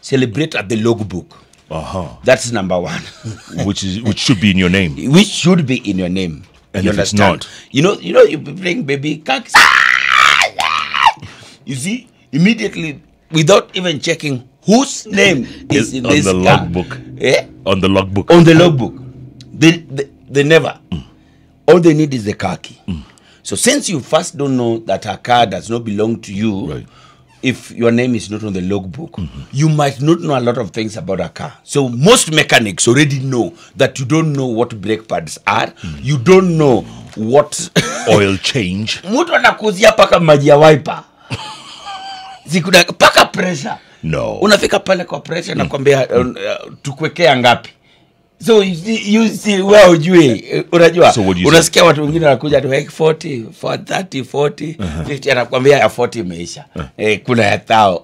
celebrate at the logbook. That's number one. which should be in your name. Which should be in your name. And you if understand? it's You not, you bring baby cakes. You see, immediately, without even checking whose name is in on this the car. logbook. Eh? On the logbook. On the logbook. They never. All they need is the car key. So since you first don't know that a car does not belong to you, Right. if your name is not on the logbook, you might not know a lot of things about a car. So most mechanics already know that you don't know what brake pads are. You don't know what Oil change. mtu anakuzia paka maji ya wiper. Zikuda paka pressure. No. Unafika pale kwa pressure na kwambia tukwekea ngapi. So you see well ujue unajua So unasikia watu wengine wanakuja tu 40 for 30 40 50 anakuambia ya 40 imeisha. Kuna ya thao.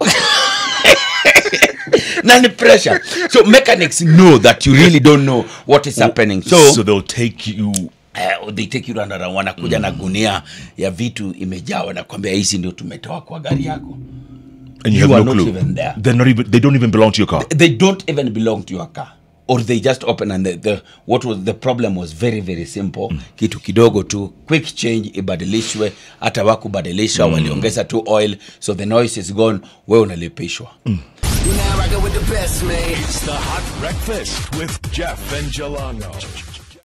Na ni pressure. So mechanics know that you really don't know what is happening. So they'll take you they take you under wanakuja na gunia ya vitu imejaa wanakuambia hizi ndio tumetoa kwa gari yako. and you You have are no not clue. even there. They don't even belong to your car. They don't even belong to your car. Or they just open and the problem was very, very simple. Kitu kidogo tu, quick change, ibadilishwe, hata wakubadilisha, waliongeza tu oil, so the noise is gone, wewe unalipishwa. You're now rocking with the best, man. It's the Hot Breakfast with Jeff and Jalango.